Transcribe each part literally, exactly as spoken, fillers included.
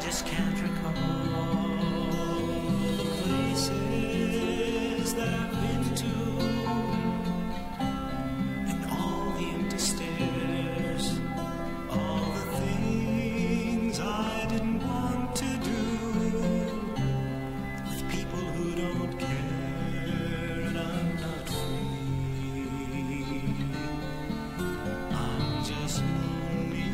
just can't recall the places that I've been to and all the empty stairs, all the things I didn't want to do with people who don't care, and I'm not free. I'm just lonely.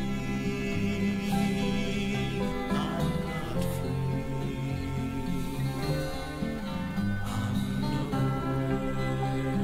I'm not free. I'm nowhere.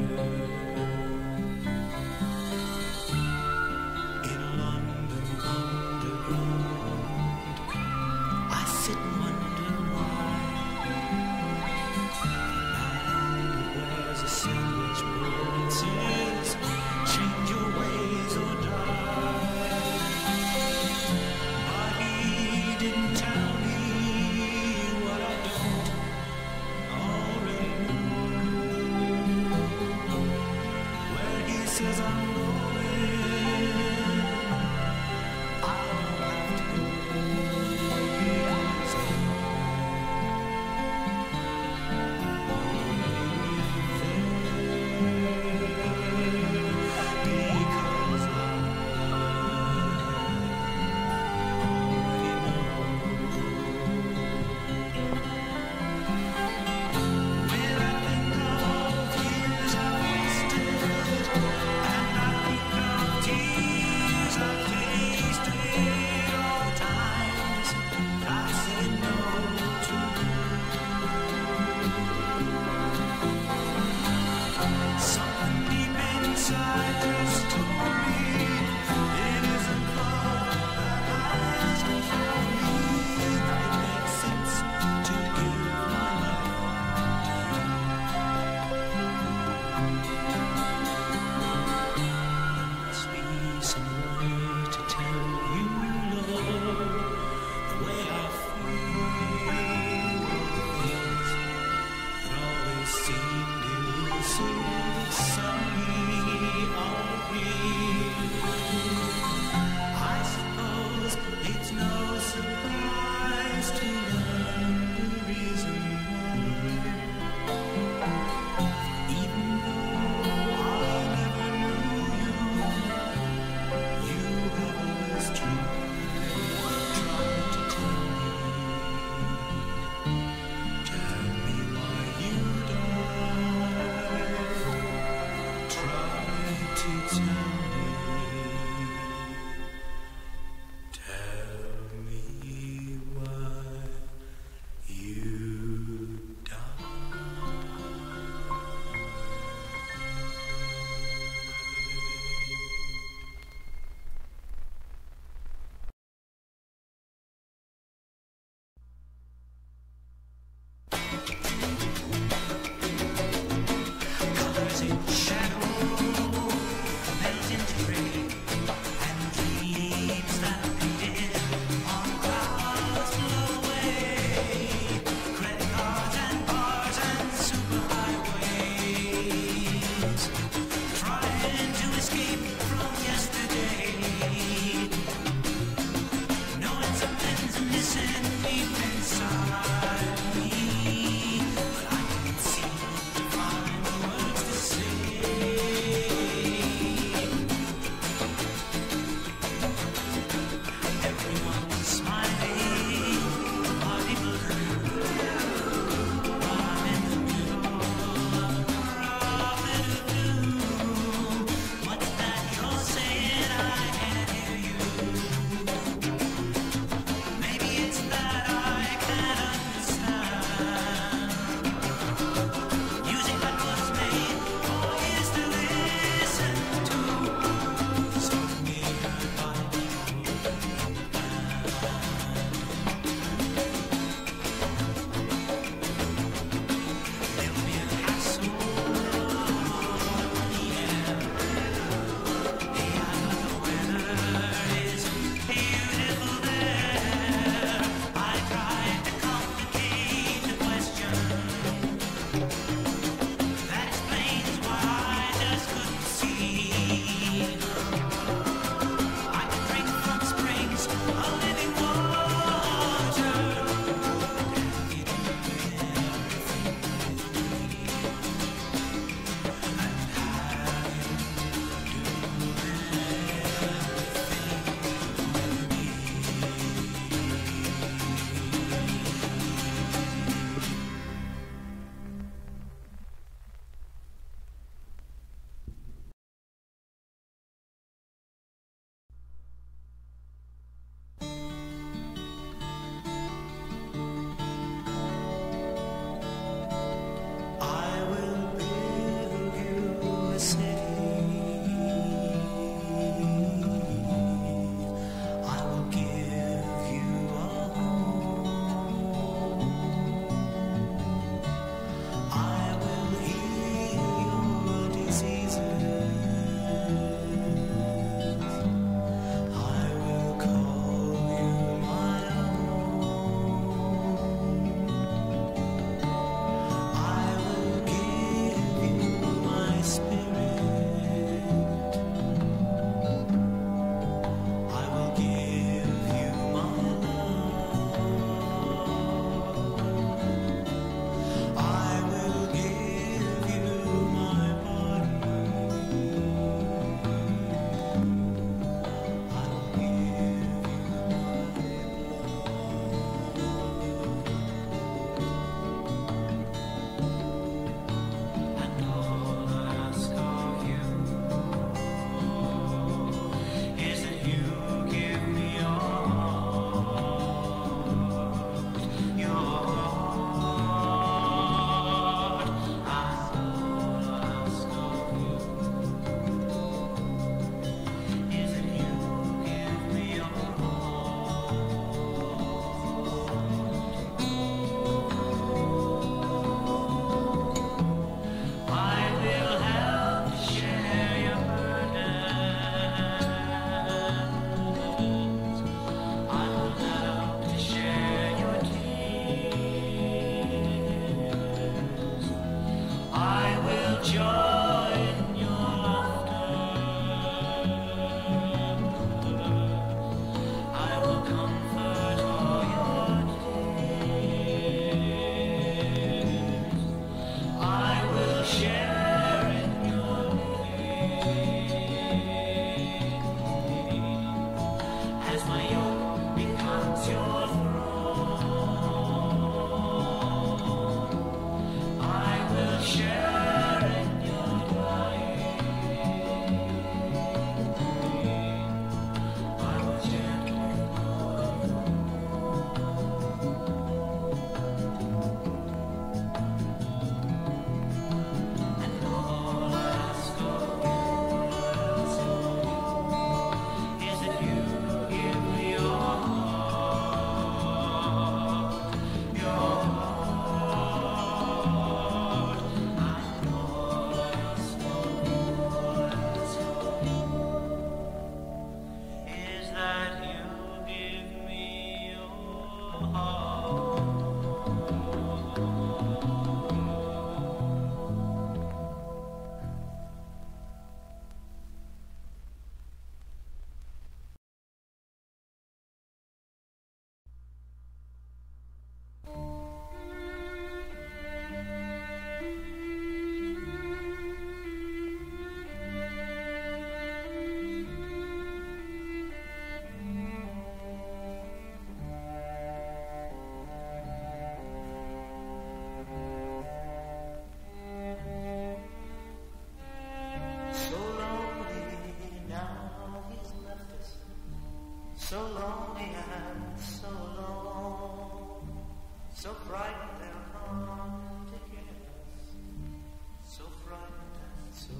So lonely and so alone, so frightened and ridiculous, so frightened and so.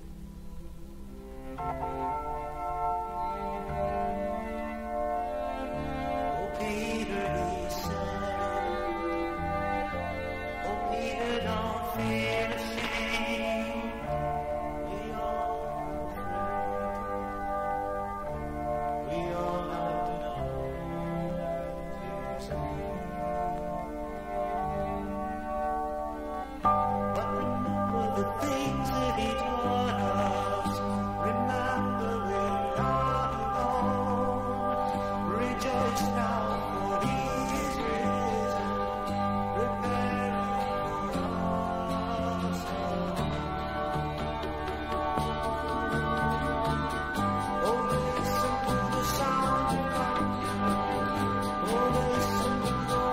Oh Peter, he said, oh Peter, don't feel ashamed. We all We all have to know but remember the things that he taught us. Remember we're not alone. Rejoice now, for he is risen, preparing for us. Oh, listen to the sound of thunder. Oh, listen to the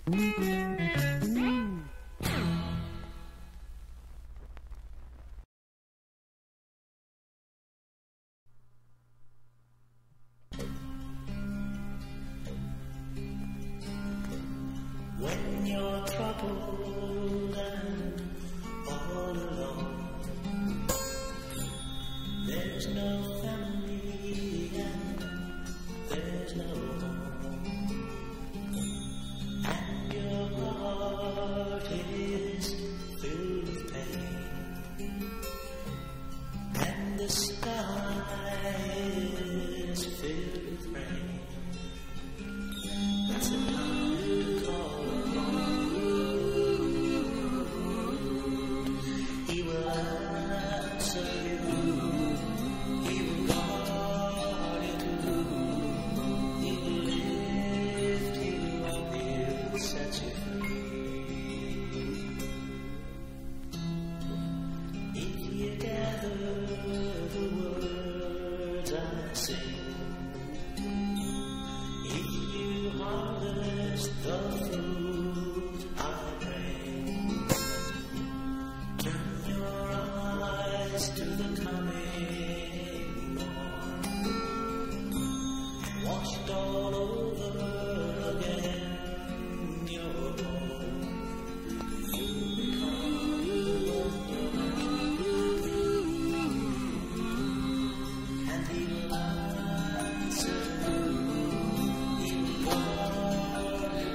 When you're troubled and all alone, there's no family and there's no home, and your heart is filled with pain, and the sky is filled with rain. That's the time to call upon. He will answer you. He will guard you. He will lift you up. He will set you free. If you gather the words I sing, the fruit I bring, turn your eyes to the coming morn, washed all over again, you're born. You become what you're, and he will answer you, he will guard.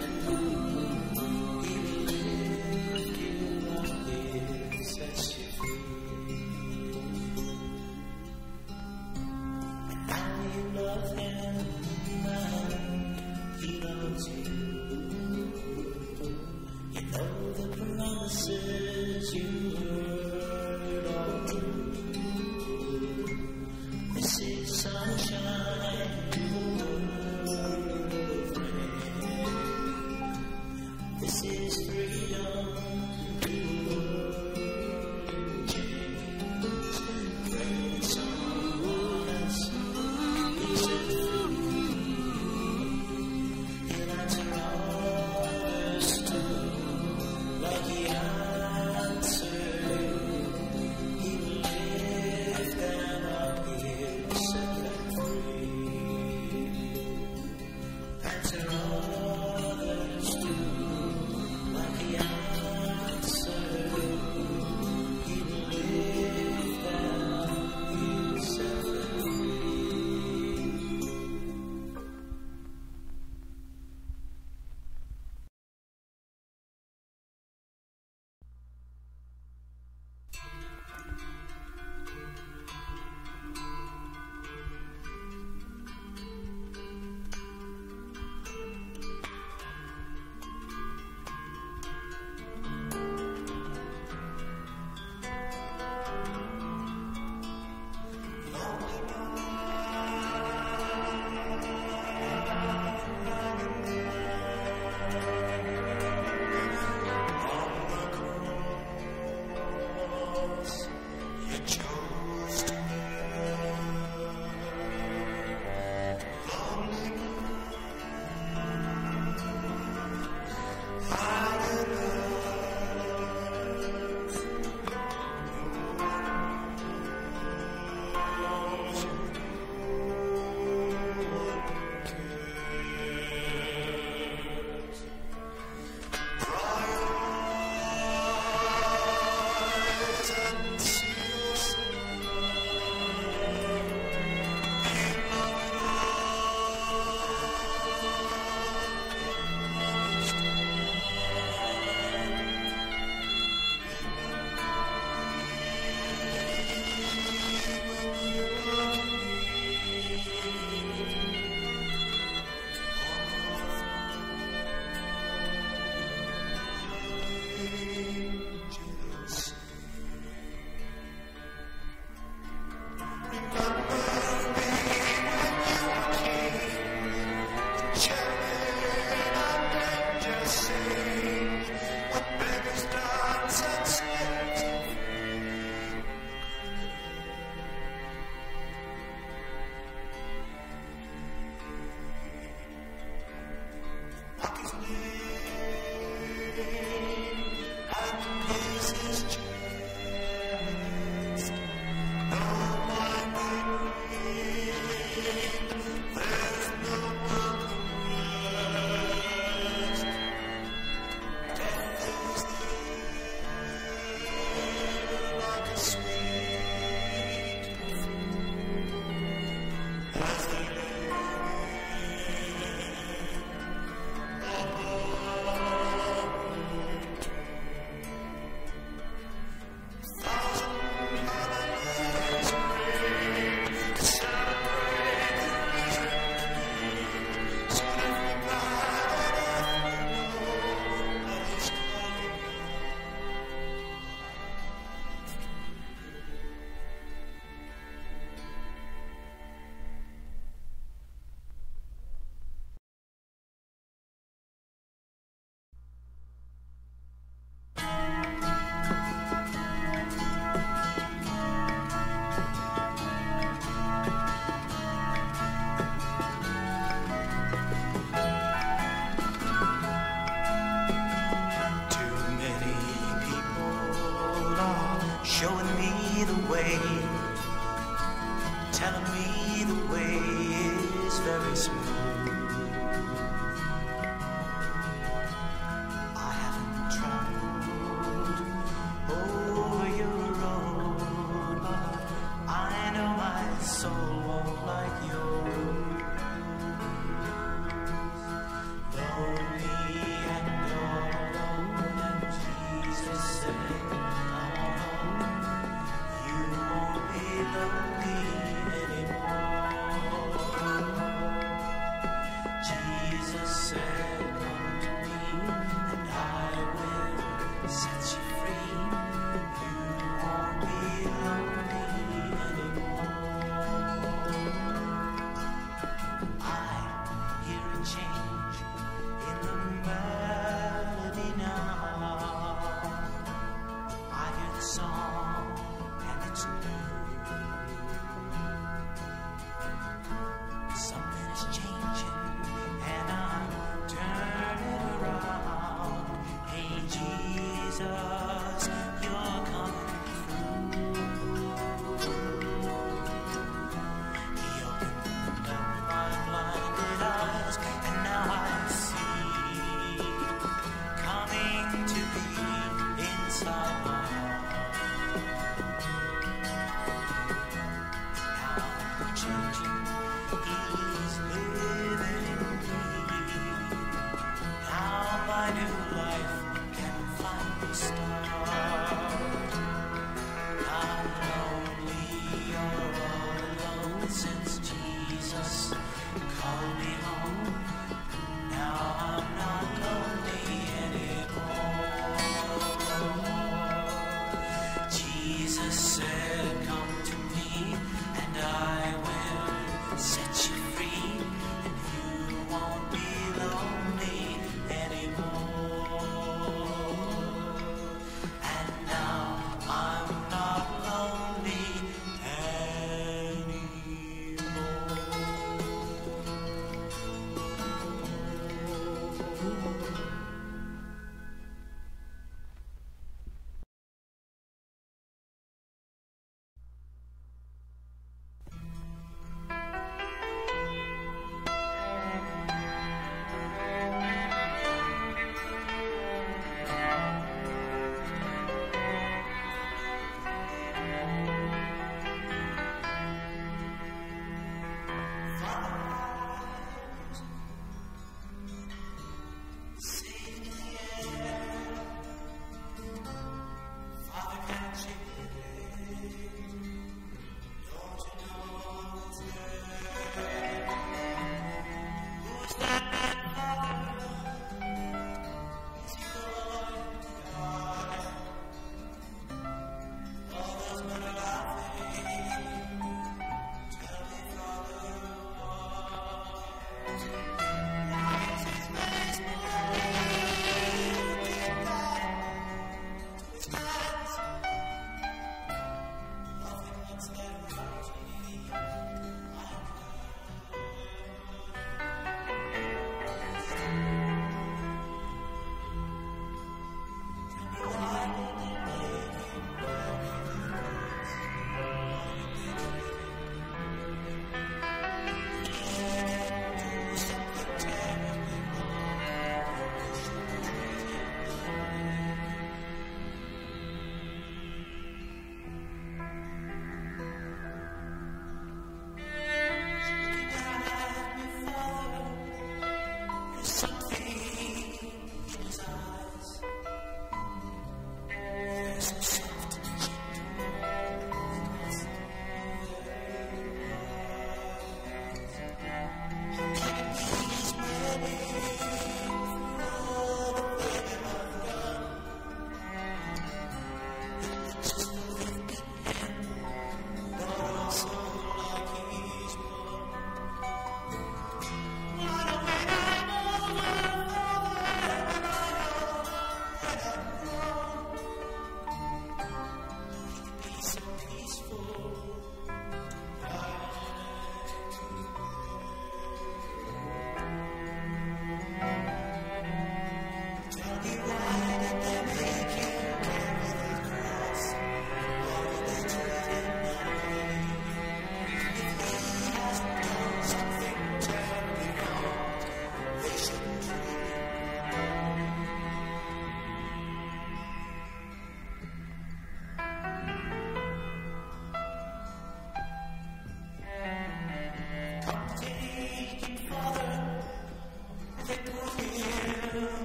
Love him and he loves you. You know the promises you heard all through. This is sunshine to the world of rain. This is freedom to the world in chains. Bring someone else. Answer others too, like the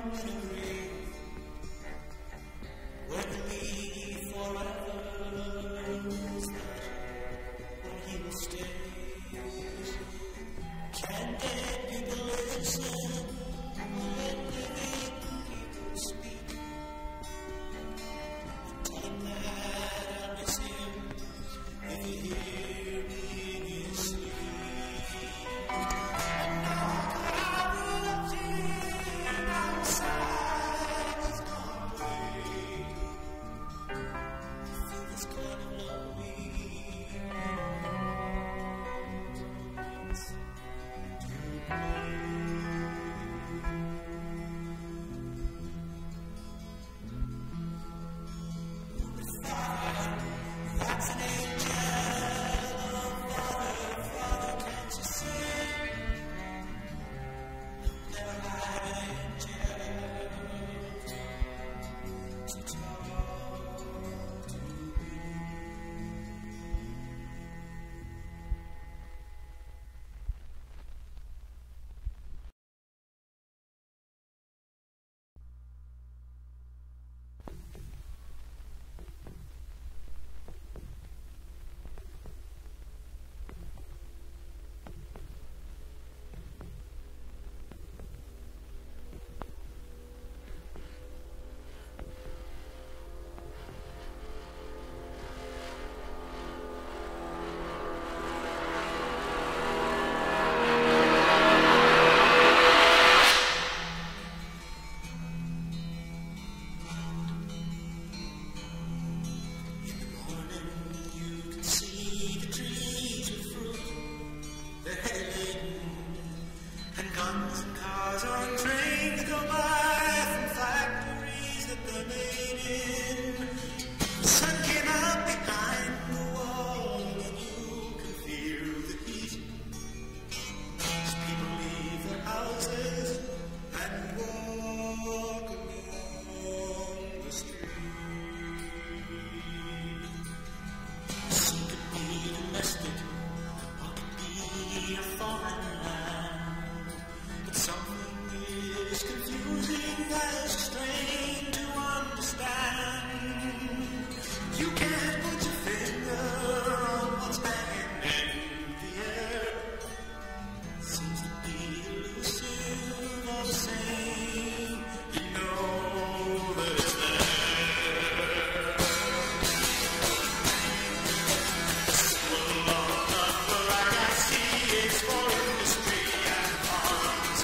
in a grave where believe forever is that where he will stay. Can dead people listen when living people speak? Tell him that I miss him if you hear me in his sleep. And now that I looked in outside, he's gone away. I feel this kind of lonely. That's an angel, Father, Father, can't you see? Never had an angel to talk to me. Guns and cars on trains go by from factories that they're made in. The sun came up behind the wall and you can feel the heat. As people leave their houses and walk along the street. Some could be domestic or could be a foreign land. Something is confusing as strange to understand. You can't put your finger on what's hanging in the air. Seems to be elusive all the same. You know that it's there. So long after I can see it's for industry and farms.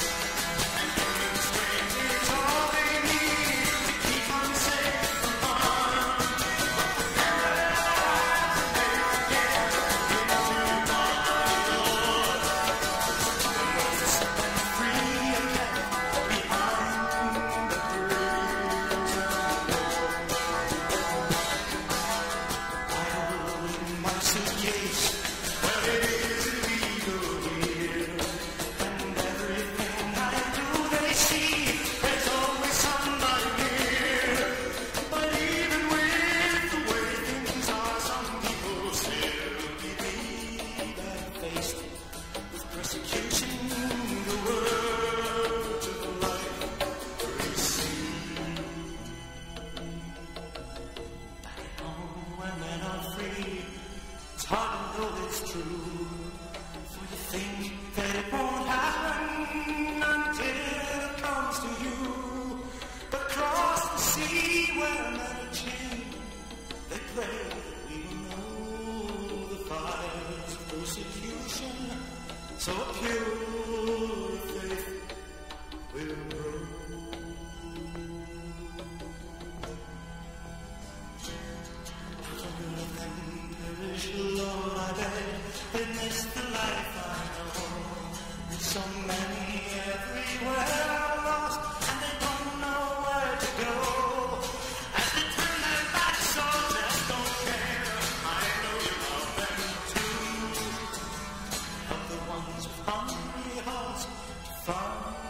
It's true, for you think that it won't happen until it comes to you. But across the sea where men are chained, they pray that we will know the fires of persecution, so a pure faith will grow. Lord, I beg, they miss the life I know. There's so many everywhere lost, and they don't know where to go. As they turn their backs, soldiers don't care. I know you love them too. Help the ones with hungry hearts to find